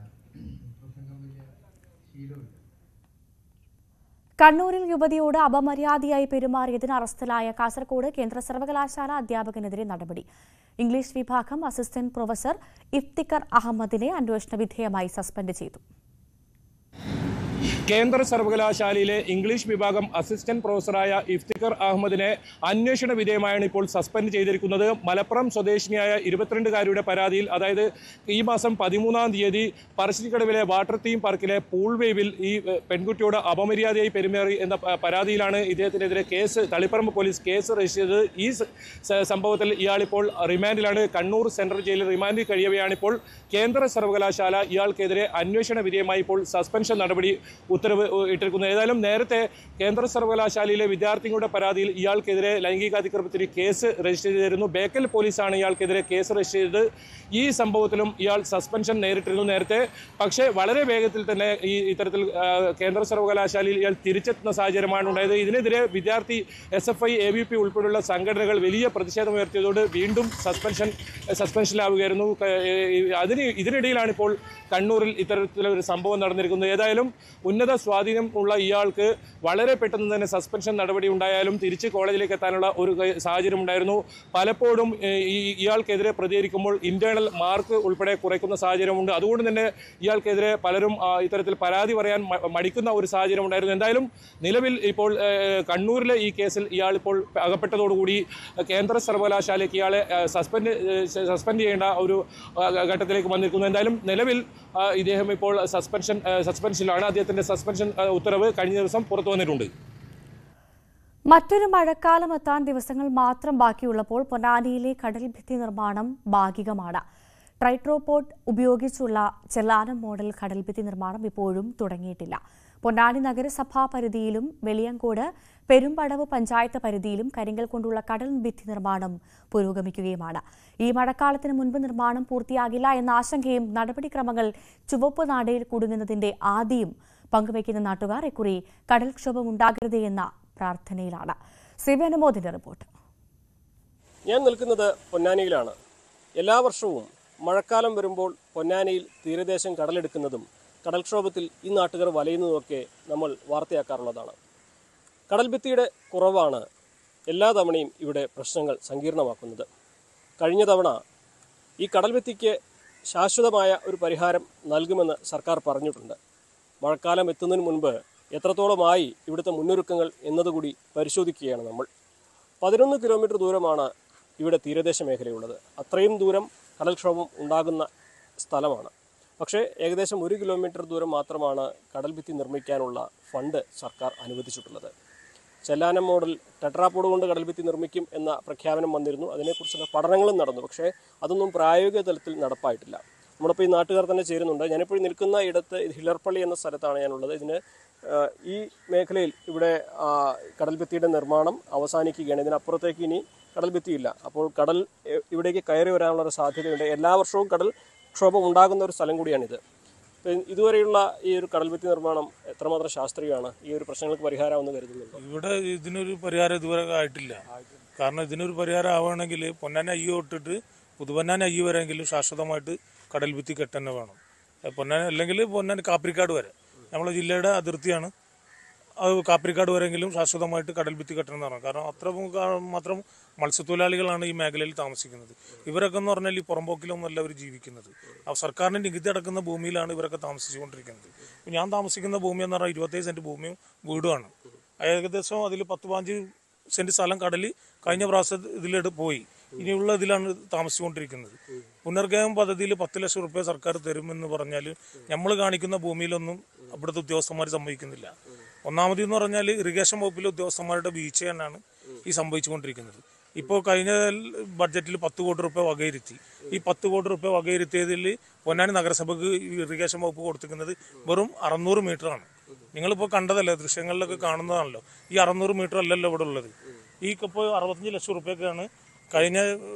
കണ്ണൂരിൽ യുവതിയോട് അപമര്യാദയായി പെരുമാറിയതിന് അറസ്റ്റിലായ കാസർകോട് കേന്ദ്ര സർവകലാശാല അധ്യാപകനെതിരെ നടപടി. ഇംഗ്ലീഷ് വിഭാഗം അസിസ്റ്റന്റ് പ്രൊഫസർ ഇഫ്തിഖർ അഹമ്മദിനെ അന്വേഷണ വിധേയമായി സസ്പെൻഡ് ചെയ്തു. കേന്ദ്ര സർവകലാശാലയിലെ ഇംഗ്ലീഷ് വിഭാഗം അസിസ്റ്റന്റ് പ്രൊഫസറായ ഇഫ്തിഖർ അഹമ്മദിനെ അന്വേഷണ വിധേയമായാണ് ഇപ്പോൾ സസ്പെൻഡ് ചെയ്തിരിക്കുന്നത്. മലപ്പുറം സ്വദേശിനിയായ ഇരുപത്തിരണ്ടുകാരിയുടെ പരാതിയിൽ, അതായത് ഈ മാസം പതിമൂന്നാം തീയതി പറശ്ശിനിക്കടവിലെ വാട്ടർ തീം പാർക്കിലെ പൂൾ വേവിൽ ഈ പെൺകുട്ടിയോട് അപമര്യാദയായി പെരുമാറി എന്ന പരാതിയിലാണ് ഇദ്ദേഹത്തിനെതിരെ case Taliparamba police case register ചെയ്തത്. ഈ സംഭവത്തിൽ ഇയാളിപ്പോൾ റിമാൻഡിലാണ്. കണ്ണൂർ സെൻട്രൽ ജയിലിൽ റിമാൻഡിൽ കഴിയവെയാണിപ്പോൾ കേന്ദ്ര സർവകലാശാല ഇയാൾക്കെതിരെ അന്വേഷണ വിധേയമായി ഇപ്പോൾ സസ്പെൻഷൻ നടപടി ഉത്തരവ് ഇട്ടിരിക്കുന്നത്. ഏതായാലും നേരത്തെ കേന്ദ്ര സർവകലാശാലയിലെ വിദ്യാർത്ഥികളുടെ പരാതിയിൽ ഇയാൾക്കെതിരെ ലൈംഗികാതിക്രമത്തിന് കേസ് രജിസ്റ്റർ ചെയ്തിരുന്നു. ബേക്കൽ പോലീസാണ് ഇയാൾക്കെതിരെ കേസ് രജിസ്റ്റർ ചെയ്തത്. ഈ സംഭവത്തിലും ഇയാൾ സസ്പെൻഷൻ നേരിട്ടിരുന്നു നേരത്തെ. പക്ഷേ വളരെ വേഗത്തിൽ തന്നെ ഈ ഇത്തരത്തിൽ കേന്ദ്ര സർവകലാശാലയിൽ ഇയാൾ തിരിച്ചെത്തുന്ന സാഹചര്യമാണ് ഉണ്ടായത്. ഇതിനെതിരെ വിദ്യാർത്ഥി S F I, A V P ഉൾപ്പെടെയുള്ള സംഘടനകൾ വലിയ പ്രതിഷേധമുയർത്തിയതോടെ വീണ്ടും സസ്പെൻഷൻ സസ്പെൻഷനിലാവുകയായിരുന്നു. അതിന് ഇതിനിടയിലാണ് ഇപ്പോൾ കണ്ണൂരിൽ ഇത്തരത്തിലൊരു സംഭവം നടന്നിരിക്കുന്നത്. ഏതായാലും ഉന്നത സ്വാധീനം ഉള്ള ഇയാൾക്ക് വളരെ പെട്ടെന്ന് തന്നെ സസ്പെൻഷൻ നടപടി ഉണ്ടായാലും തിരിച്ച് കോളേജിലേക്ക് എത്താനുള്ള ഒരു സാഹചര്യം ഉണ്ടായിരുന്നു. പലപ്പോഴും ഈ ഇയാൾക്കെതിരെ പ്രതികരിക്കുമ്പോൾ ഇന്റേണൽ മാർക്ക് ഉൾപ്പെടെ കുറയ്ക്കുന്ന സാഹചര്യമുണ്ട്. അതുകൊണ്ട് തന്നെ ഇയാൾക്കെതിരെ പലരും ഇത്തരത്തിൽ പരാതി പറയാൻ മടിക്കുന്ന ഒരു സാഹചര്യം ഉണ്ടായിരുന്നു. എന്തായാലും നിലവിൽ ഇപ്പോൾ കണ്ണൂരിലെ ഈ കേസിൽ ഇയാൾ ഇപ്പോൾ അകപ്പെട്ടതോടുകൂടി കേന്ദ്ര സർവകലാശാലയ്ക്ക് ഇയാളെ സസ്പെൻഡ് സസ്പെൻഡ് ചെയ്യേണ്ട ഒരു ഘട്ടത്തിലേക്ക് വന്നിരിക്കുന്നു. എന്തായാലും നിലവിൽ ഇദ്ദേഹം ഇപ്പോൾ സസ്പെൻഷൻ സസ്പെൻഷനിലാണ്. അദ്ദേഹത്തിന്റെ സസ്പെൻഷൻ ഉത്തരവ് കഴിഞ്ഞ ദിവസം പുറത്തു വന്നിട്ടുണ്ട്. മറ്റൊരു മഴക്കാലം എത്താൻ ദിവസങ്ങൾ മാത്രം ബാക്കിയുള്ളപ്പോൾ പൊന്നാനിയിലെ കടൽ ഭിത്തി നിർമ്മാണം ഭാഗികമാണ്. ട്രൈട്രോപോഡ് ഉപയോഗിച്ചുള്ള ചെല്ലാനം മോഡൽ കടൽഭിത്തി നിർമ്മാണം ഇപ്പോഴും തുടങ്ങിയിട്ടില്ല. പൊന്നാനി നഗരസഭാ പരിധിയിലും വെളിയങ്കോട് പെരുമ്പടവ് പഞ്ചായത്ത് പരിധിയിലും കരിങ്കൽ കൊണ്ടുള്ള കടൽ ഭിത്തി നിർമ്മാണം പുരോഗമിക്കുകയുമാണ്. ഈ മഴക്കാലത്തിന് മുൻപ് നിർമ്മാണം പൂർത്തിയാകില്ല എന്ന ആശങ്കയും നടപടിക്രമങ്ങൾ ചുവപ്പ് നാടയിൽ കുടുങ്ങുന്നതിന്റെ ആദിയും പങ്കുവയ്ക്കുന്ന നാട്ടുകാർ ഇക്കുറി കടൽക്ഷോഭം ഉണ്ടാകരുത് എന്ന പ്രാർത്ഥനയിലാണ്. സി ബി അനുമോദിന്റെ റിപ്പോർട്ട്. ഞാൻ നിൽക്കുന്നത് പൊന്നാനിയിലാണ്. എല്ലാ വർഷവും മഴക്കാലം വരുമ്പോൾ പൊന്നാനിയിൽ തീരദേശം കടലെടുക്കുന്നതും കടൽക്ഷോഭത്തിൽ ഈ നാട്ടുകാർ വലയുന്നതുമൊക്കെ നമ്മൾ വാർത്തയാക്കാറുള്ളതാണ്. കടൽഭിത്തിയുടെ കുറവാണ് എല്ലാ തവണയും ഇവിടെ പ്രശ്നങ്ങൾ സങ്കീർണമാക്കുന്നത്. കഴിഞ്ഞ തവണ ഈ കടൽഭിത്തിക്ക് ശാശ്വതമായ ഒരു പരിഹാരം നൽകുമെന്ന് സർക്കാർ പറഞ്ഞിട്ടുണ്ട്. മഴക്കാലം എത്തുന്നതിന് മുൻപ് എത്രത്തോളമായി ഇവിടുത്തെ മുന്നൊരുക്കങ്ങൾ എന്നതുകൂടി പരിശോധിക്കുകയാണ് നമ്മൾ. പതിനൊന്ന് കിലോമീറ്റർ ദൂരമാണ് ഇവിടെ തീരദേശ മേഖലയുള്ളത്. അത്രയും ദൂരം കടൽക്ഷോഭം ഉണ്ടാകുന്ന സ്ഥലമാണ്. പക്ഷേ ഏകദേശം ഒരു കിലോമീറ്റർ ദൂരം മാത്രമാണ് കടൽഭിത്തി നിർമ്മിക്കാനുള്ള ഫണ്ട് സർക്കാർ അനുവദിച്ചിട്ടുള്ളത്. ചെല്ലാനം മോഡൽ ടെട്രാപോഡ് കൊണ്ട് കടൽഭിത്തി നിർമ്മിക്കും എന്ന പ്രഖ്യാപനം വന്നിരുന്നു. അതിനെക്കുറിച്ചുള്ള പഠനങ്ങളും നടന്നു. പക്ഷേ അതൊന്നും പ്രായോഗിക തലത്തിൽ നടപ്പായിട്ടില്ല. നമ്മളിപ്പോൾ ഈ നാട്ടുകാർ തന്നെ ചേരുന്നുണ്ട്. ഞാനിപ്പോൾ നിൽക്കുന്ന ഇടത്ത് ഹിലർപ്പള്ളി എന്ന സ്ഥലത്താണ് ഞാനുള്ളത്. ഇതിന് ഈ മേഖലയിൽ ഇവിടെ കടൽഭിത്തിയുടെ നിർമ്മാണം അവസാനിക്കുകയാണ്. ഇതിനപ്പുറത്തേക്ക് ഇനി കടൽഭിത്തിയില്ല. അപ്പോൾ കടൽ ഇവിടേക്ക് കയറി വരാനുള്ള ഒരു സാധ്യതയുണ്ട്. എല്ലാ വർഷവും കടൽ ക്ഷോഭം ഉണ്ടാകുന്ന ഒരു സ്ഥലം കൂടിയാണിത്. ഇതുവരെയുള്ള ഈ ഒരു കടൽഭിത്തി നിർമ്മാണം എത്രമാത്രം ശാസ്ത്രീയമാണ്? ഈ ഒരു പ്രശ്നങ്ങൾക്ക് പരിഹാരമാണെന്ന് കരുതുന്നുണ്ടോ? ഇവിടെ ഇതിനൊരു പരിഹാരം ഇതുവരെ ആയിട്ടില്ല. കാരണം ഇതിനൊരു പരിഹാരം ആവുകയാണെങ്കിൽ പൊന്നാനി അയ്യോ തൊട്ടിട്ട് പുതുപൊന്നാനി അയ്യോ വരെയെങ്കിലും ശാശ്വതമായിട്ട് കടൽഭിത്തി കെട്ടന്നെ വേണം. പൊന്നാനി അല്ലെങ്കിൽ പൊന്നാനി കാപ്രിക്കാട് വരെ നമ്മളെ ജില്ലയുടെ അതിർത്തിയാണ്. അത് കാപ്രിക്കാട് വരെയെങ്കിലും ശാശ്വതമായിട്ട് കടൽഭിത്തി കെട്ടണം എന്ന് പറഞ്ഞു. കാരണം അത്ര മാത്രം മത്സ്യത്തൊഴിലാളികളാണ് ഈ മേഖലയിൽ താമസിക്കുന്നത്. ഇവരൊക്കെ എന്ന് പറഞ്ഞാൽ ഈ പുറമ്പോക്കിലൊന്നുമല്ല അവർ ജീവിക്കുന്നത്. ആ സർക്കാരിൻ്റെ നികുതി അടക്കുന്ന ഭൂമിയിലാണ് ഇവരൊക്കെ താമസിച്ചുകൊണ്ടിരിക്കുന്നത്. ഞാൻ താമസിക്കുന്ന ഭൂമി എന്ന് പറഞ്ഞാൽ ഇരുപത്തേഴ് സെൻറ്റ് ഭൂമിയും വീടുമാണ്. ഏകദേശം അതിൽ പത്ത് പതിനഞ്ച് സെൻറ്റ് സ്ഥലം കടൽ കഴിഞ്ഞ പ്രാവശ്യം ഇതിലെടുത്ത് പോയി. ഇനിയുള്ള ഇതിലാണ് താമസിച്ചുകൊണ്ടിരിക്കുന്നത്. പുനർഗേഹം പദ്ധതിയിൽ പത്ത് ലക്ഷം റുപ്യ സർക്കാർ തരുമെന്ന് പറഞ്ഞാൽ നമ്മൾ കാണിക്കുന്ന ഭൂമിയിലൊന്നും അവിടുത്തെ ഉദ്യോഗസ്ഥന്മാർ സമ്മതിക്കുന്നില്ല. ഒന്നാമത് എന്ന് പറഞ്ഞാൽ ഇറിഗേഷൻ വകുപ്പിലെ ഉദ്യോഗസ്ഥന്മാരുടെ വീഴ്ച തന്നെയാണ് ഈ സംഭവിച്ചുകൊണ്ടിരിക്കുന്നത്. ഇപ്പോൾ കഴിഞ്ഞ ബഡ്ജറ്റിൽ പത്ത് കോടി റുപ്യ വകയിരുത്തി. ഈ പത്ത് കോടി റുപ്യ വകയിരുത്തിയതിൽ പൊന്നാനി നഗരസഭയ്ക്ക് ഇറിഗേഷൻ വകുപ്പ് കൊടുത്തിരിക്കുന്നത് വെറും അറുന്നൂറ് മീറ്ററാണ്. നിങ്ങളിപ്പോൾ കണ്ടതല്ലേ, ദൃശ്യങ്ങളിലൊക്കെ കാണുന്നതാണല്ലോ. ഈ അറുന്നൂറ് മീറ്റർ അല്ലല്ലോ ഇവിടെ ഉള്ളത്. ഈ ഇപ്പോൾ അറുപത്തഞ്ച് ലക്ഷം റുപ്യക്കാണ് കഴിഞ്ഞ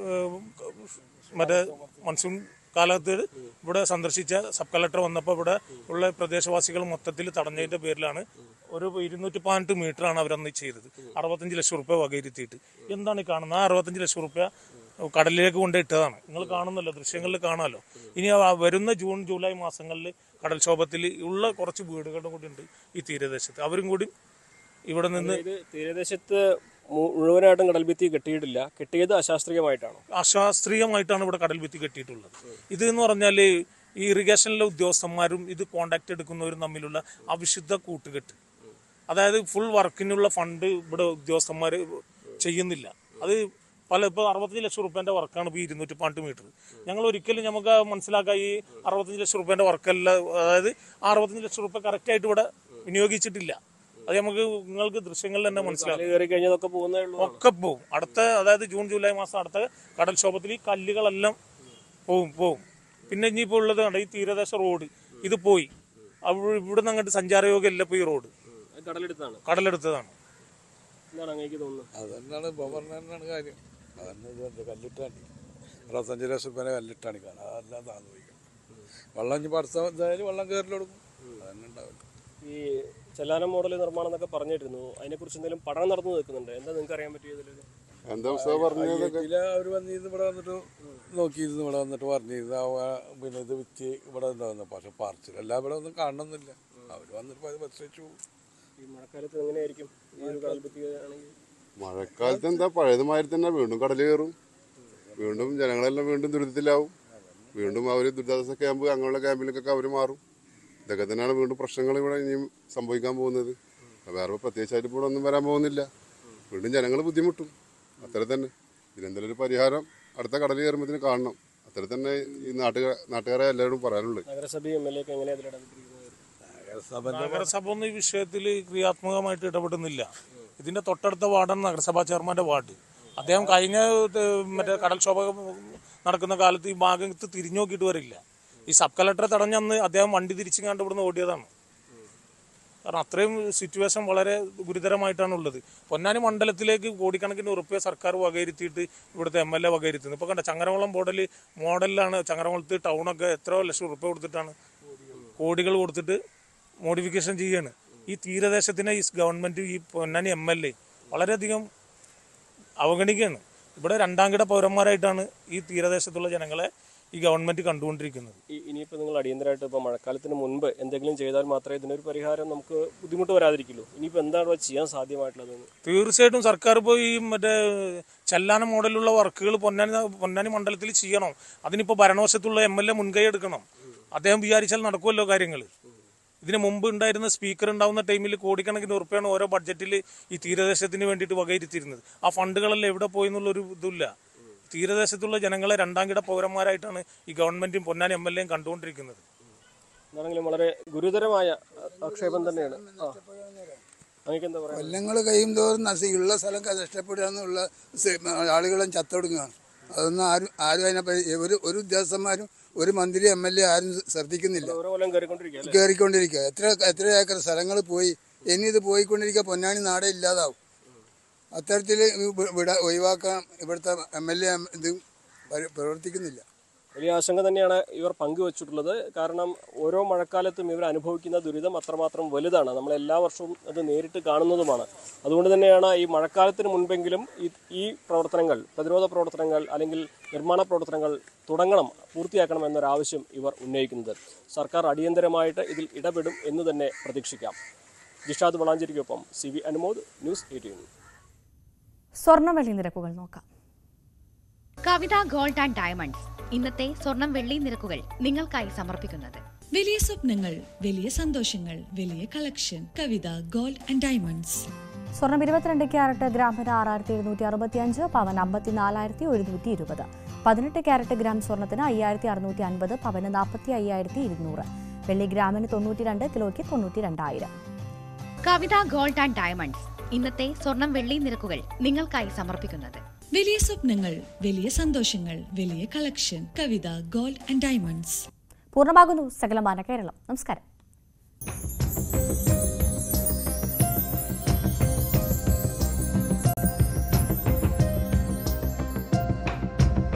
മറ്റേ മൺസൂൺ കാലത്ത് ഇവിടെ സന്ദർശിച്ച സബ് കളക്ടർ വന്നപ്പോൾ ഇവിടെ ഉള്ള പ്രദേശവാസികൾ മൊത്തത്തിൽ തടഞ്ഞതിൻ്റെ പേരിലാണ് ഒരു ഇരുന്നൂറ്റി പതിനെട്ട് മീറ്ററാണ് അവരന്ന് ചെയ്തത്. അറുപത്തഞ്ച് ലക്ഷം റുപ്യ വകയിരുത്തിയിട്ട് എന്താണ് ഈ കാണുന്നത്? ആ അറുപത്തഞ്ച് ലക്ഷം റുപ്യ കടലിലേക്ക് കൊണ്ടിട്ടതാണ്. നിങ്ങൾ കാണുന്നല്ലോ, ദൃശ്യങ്ങളിൽ കാണാമല്ലോ. ഇനി വരുന്ന ജൂൺ ജൂലൈ മാസങ്ങളിൽ കടൽക്ഷോഭത്തിൽ ഉള്ള കുറച്ച് വീടുകളും കൂടി ഉണ്ട് ഈ തീരദേശത്ത്. അവരും കൂടി ഇവിടെ നിന്ന് തീരദേശത്ത് മുഴുവനായിട്ടും കടൽഭിത്തി കെട്ടിയിട്ടില്ല. കെട്ടിയത് അശാസ്ത്രീയമായിട്ടാണ്. അശാസ്ത്രീയമായിട്ടാണ് ഇവിടെ കടൽഭിത്തി കെട്ടിയിട്ടുള്ളത്. ഇത് എന്ന് പറഞ്ഞാൽ ഈ ഇറിഗേഷനിലെ ഉദ്യോഗസ്ഥന്മാരും ഇത് കോണ്ടാക്ട് എടുക്കുന്നവരും തമ്മിലുള്ള അവിശുദ്ധ കൂട്ടുകെട്ട്. അതായത് ഫുൾ വർക്കിനുള്ള ഫണ്ട് ഇവിടെ ഉദ്യോഗസ്ഥന്മാർ ചെയ്യുന്നില്ല. അത് പല ഇപ്പോൾ അറുപത്തഞ്ച് ലക്ഷം റുപ്യേൻ്റെ വർക്കാണ് ഇപ്പോൾ ഇരുന്നൂറ്റി പന്ത്രണ്ട് മീറ്റർ. ഞങ്ങൾ ഒരിക്കലും നമുക്ക് മനസ്സിലാക്കാം ഈ അറുപത്തഞ്ച് ലക്ഷം റുപ്യേൻ്റെ വർക്കല്ല. അതായത് ആ അറുപത്തഞ്ച് ലക്ഷം റുപ്യ കറക്റ്റായിട്ട് ഇവിടെ വിനിയോഗിച്ചിട്ടില്ല. അത് നമുക്ക് നിങ്ങൾക്ക് ദൃശ്യങ്ങളിൽ തന്നെ മനസ്സിലാവും. ഒക്കെ പോവും. അടുത്ത അതായത് ജൂൺ ജൂലൈ മാസം അടുത്ത കടൽക്ഷോഭത്തിൽ ഈ കല്ലുകളെല്ലാം പോവും പോവും പിന്നെ ഇനിയിപ്പോൾ ഉള്ളത് ഈ തീരദേശ റോഡ് ഇത് പോയി. അവിടെ ഇവിടെ നിന്ന് അങ്ങോട്ട് സഞ്ചാരയോഗം അല്ല ഇപ്പോൾ ഈ റോഡ് കടലെടുത്താണ് കടലെടുത്തതാണ്. എന്താണ് അങ്ങേക്ക് തോന്നുന്നത്? അതന്നാണ് ഇപ്പോൾ പറഞ്ഞാണ് കാര്യം. അതന്നെ ഇത് കല്ലിട്ടാണ് ഇരുപത്തഞ്ച് ലക്ഷം രൂപ കല്ലിട്ടാണ് കാണാം. അതെല്ലാം താന്നു പോയി വെള്ളം ഇനി പഠിച്ച എന്തായാലും വെള്ളം കയറിൽ കൊടുക്കും. അതന്നെ ഉണ്ടാവില്ല. ഈ ചെല്ലാനം മോഡൽ നിർമ്മാണം എന്നൊക്കെ പറഞ്ഞിരുന്നു, അതിനെക്കുറിച്ച് എന്തെങ്കിലും പഠനം നടന്നു നിൽക്കുന്നുണ്ട്. എന്താ നിങ്ങൾക്ക് അറിയാൻ പറ്റിയതിൽ? അവർ വന്നിരുന്നു ഇവിടെ വന്നിട്ട് നോക്കിയിരുന്നു, ഇവിടെ വന്നിട്ട് പറഞ്ഞിരുന്നു പിന്നെ ഇത് വിറ്റ് ഇവിടെ ഉണ്ടാവുന്നു. പക്ഷെ പറിച്ചില്ല ഇവിടെ ഒന്നും കാണണമെന്നില്ല. അവർ വന്നിട്ട് പരിശ്രമിച്ചു പോകും. ഈ മഴക്കാലത്ത് എങ്ങനെയായിരിക്കും ഈ ഒരു കടൽഭിത്തി ആണെങ്കിൽ? മഴക്കാലത്ത് എന്താ പഴയതുമാതിരി തന്നെ വീണ്ടും കടൽ കയറും, വീണ്ടും ജനങ്ങളെല്ലാം വീണ്ടും ദുരിതത്തിലാവും, വീണ്ടും അവർ ദുരിതാശ്വാസ ക്യാമ്പ് അങ്ങനെയുള്ള ക്യാമ്പിലേക്കൊക്കെ അവർ മാറും. ഇതൊക്കെ തന്നെയാണ് വീണ്ടും പ്രശ്നങ്ങൾ ഇവിടെ ഇനിയും സംഭവിക്കാൻ പോകുന്നത്. വേറെ പ്രത്യേകിച്ചായിട്ട് ഇവിടെ ഒന്നും വരാൻ പോകുന്നില്ല. വീണ്ടും ജനങ്ങൾ ബുദ്ധിമുട്ടും. അത്ര തന്നെ ഇതിനെന്തെങ്കിലും ഒരു പരിഹാരം അടുത്ത കടൽ കയറുമ്പോൾ കാണണം. അത്ര തന്നെ ഈ നാട്ടുകാർ നാട്ടുകാരെ എല്ലാവരും പറയാനുള്ളത്. നഗരസഭയും എം എൽ എ ഒക്കെ എങ്ങനെയാണ്? നഗരസഭ ഒന്നും ഈ വിഷയത്തിൽ ക്രിയാത്മകമായിട്ട് ഇടപെടുന്നില്ല. ഇതിന്റെ തൊട്ടടുത്ത വാർഡാണ് നഗരസഭാ ചെയർമാന്റെ വാർഡ്. അദ്ദേഹം കഴിഞ്ഞ മറ്റേ കടൽക്ഷോഭ നടക്കുന്ന കാലത്ത് ഈ ഭാഗത്ത് തിരിഞ്ഞു നോക്കിയിട്ട് വരില്ല. ഈ സബ് കളക്ടറെ തടഞ്ഞന്ന് അദ്ദേഹം വണ്ടി തിരിച്ചു കണ്ട് ഇവിടുന്ന് ഓടിയതാണ്. കാരണം അത്രയും സിറ്റുവേഷൻ വളരെ ഗുരുതരമായിട്ടാണ് ഉള്ളത്. പൊന്നാനി മണ്ഡലത്തിലേക്ക് കോടിക്കണക്കിന് ഉറുപ്പിക സർക്കാർ വകയിരുത്തിയിട്ട് ഇവിടുത്തെ എം എൽ എ വകയിരുത്തുന്നത്. ഇപ്പോൾ കണ്ട ചങ്ങരകുളം മോഡൽ മോഡലിലാണ് ചങ്ങരകുളത്ത് ടൗണൊക്കെ എത്രയോ ലക്ഷം ഉറുപ്പിക കൊടുത്തിട്ടാണ്, കോടികൾ കൊടുത്തിട്ട് മോഡിഫിക്കേഷൻ ചെയ്യുകയാണ്. ഈ തീരദേശത്തിനെ ഈ ഗവൺമെൻറ് ഈ പൊന്നാനി എം എൽ എ വളരെയധികം അവഗണിക്കുകയാണ്. ഇവിടെ രണ്ടാം കിട പൗരന്മാരായിട്ടാണ് ഈ തീരദേശത്തുള്ള ജനങ്ങളെ ഈ ഗവൺമെന്റ് കണ്ടുകൊണ്ടിരിക്കുന്നത്. ഇനിയിപ്പോൾ നിങ്ങൾ അടിയന്തരമായിട്ട് ഇപ്പോൾ മഴക്കാലത്തിന് മുൻപ് എന്തെങ്കിലും ചെയ്താൽ മാത്രമേ ഇതിനൊരു പരിഹാരം നമുക്ക് ബുദ്ധിമുട്ട് വരാതിരിക്കുള്ളൂ. ഇനിയിപ്പോൾ എന്താണ് ചെയ്യാൻ സാധ്യമായിട്ടുള്ളത്? തീർച്ചയായിട്ടും സർക്കാർ ഇപ്പോൾ ഈ മറ്റേ ചെല്ലാനം മോഡലുള്ള വർക്കുകൾ പൊന്നാനി പൊന്നാനി മണ്ഡലത്തിൽ ചെയ്യണം. അതിനിപ്പോൾ ഭരണവശത്തുള്ള എം എൽ എ മുൻകൈ എടുക്കണം. അദ്ദേഹം വിചാരിച്ചാൽ നടക്കുമല്ലോ കാര്യങ്ങൾ. ഇതിന് മുമ്പ് ഉണ്ടായിരുന്ന സ്പീക്കർ ഉണ്ടാവുന്ന ടൈമിൽ കോടിക്കണക്കിന് ഉറുപ്പിയാണ് ഓരോ ബഡ്ജറ്റിൽ ഈ തീരദേശത്തിന് വേണ്ടിയിട്ട് വകയിരുത്തിയിരുന്നത്. ആ ഫണ്ടുകളെല്ലാം എവിടെ പോയി എന്നുള്ളൊരു ഇതില്ല. തീരദേശത്തുള്ള ജനങ്ങളെ രണ്ടാം കിട പൗരന്മാരായിട്ടാണ് ഈ ഗവൺമെന്റും പൊന്നാനി എം എൽ എയും കണ്ടുകൊണ്ടിരിക്കുന്നത്. എന്നാണെങ്കിലും വളരെ ഗുരുതരമായ ആക്ഷേപം തന്നെയാണ്. കൊല്ലങ്ങൾ കഴിയും തോറും നശിയുള്ള സ്ഥലം നഷ്ടപ്പെടുക എന്നുള്ള ആളുകളും ചത്തൊടുങ്ങുകയാണ്. അതൊന്നും ആരും ആരും അതിനെ ഒരു ഒരു ഉദ്യോഗസ്ഥന്മാരും ഒരു മന്ത്രി എം എൽ എ ആരും ശ്രദ്ധിക്കുന്നില്ല. കയറിക്കൊണ്ടിരിക്കുക. എത്ര എത്ര ഏക്കർ സ്ഥലങ്ങൾ പോയി. ഇനി ഇത് പോയിക്കൊണ്ടിരിക്കുക പൊന്നാനി നാടേ ഇല്ലാതാവും. അത്തരത്തിൽ ഇവിടെ ഒഴിവാക്കാൻ ഇവിടുത്തെ എം എൽ എ ഇത് പ്രവർത്തിക്കുന്നില്ല. വലിയ ആശങ്ക തന്നെയാണ് ഇവർ പങ്കുവച്ചിട്ടുള്ളത്. കാരണം ഓരോ മഴക്കാലത്തും ഇവർ അനുഭവിക്കുന്ന ദുരിതം അത്രമാത്രം വലുതാണ്. നമ്മൾ എല്ലാ വർഷവും അത് നേരിട്ട് കാണുന്നതുമാണ്. അതുകൊണ്ട് തന്നെയാണ് ഈ മഴക്കാലത്തിന് മുൻപെങ്കിലും ഈ ഈ പ്രവർത്തനങ്ങൾ, പ്രതിരോധ പ്രവർത്തനങ്ങൾ അല്ലെങ്കിൽ നിർമ്മാണ പ്രവർത്തനങ്ങൾ തുടങ്ങണം, പൂർത്തിയാക്കണം എന്നൊരാവശ്യം ഇവർ ഉന്നയിക്കുന്നത്. സർക്കാർ അടിയന്തരമായിട്ട് ഇതിൽ ഇടപെടും എന്ന് തന്നെ പ്രതീക്ഷിക്കാം. ജിഷാദ് വളാഞ്ചേരിക്കൊപ്പം C V Anumod, news eighteen. സ്വർണ്ണവെള്ളി നിരക്കുകൾ നോക്കാം. കവിത ഗോൾഡ് ആൻഡ് ഡയമണ്ട്സ് ഇന്നത്തെ സ്വർണം വെള്ളി നിരക്കുകൾ നിങ്ങൾക്കായി സമർപ്പിക്കുന്നത്. വലിയ സ്വപ്നങ്ങൾ, വലിയ സന്തോഷങ്ങൾ, വലിയ collection. Kavitha gold and diamonds. സ്വർണം ഇരുപത്തിരണ്ട് ക്യാരറ്റ് ഗ്രാമിന് ആറായിരത്തി എഴുന്നൂറ്റി അറുപത്തി അഞ്ച്, പവൻ അമ്പത്തിനാലായിരത്തി ഒരുന്നൂറ്റി ഇരുപത്. പതിനെട്ട് ക്യാരറ്റ് ഗ്രാം സ്വർണത്തിന് അയ്യായിരത്തി അറുന്നൂറ്റി അൻപത്, പവന് നാൽപ്പത്തി അയ്യായിരത്തി ഇരുന്നൂറ്. വെള്ളി ഗ്രാമിന് തൊണ്ണൂറ്റി രണ്ട്, കിലോയ്ക്ക് തൊണ്ണൂറ്റി രണ്ടായിരം. കവിത ഗോൾഡ് ആൻഡ് ഡയമണ്ട്സ് ഇന്നത്തെ സ്വർണം വെള്ളി നിരക്കുകൾ നിങ്ങൾക്കായി സമർപ്പിക്കുന്നത്. വലിയ സ്വപ്നങ്ങൾ, വലിയ സന്തോഷങ്ങൾ, വലിയ collection. Kavitha gold and diamonds. പൂർണ്ണമാകുന്നു സകലമാന കേരളം. നമസ്കാരം.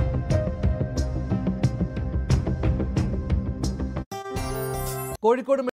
കോഴിക്കോട്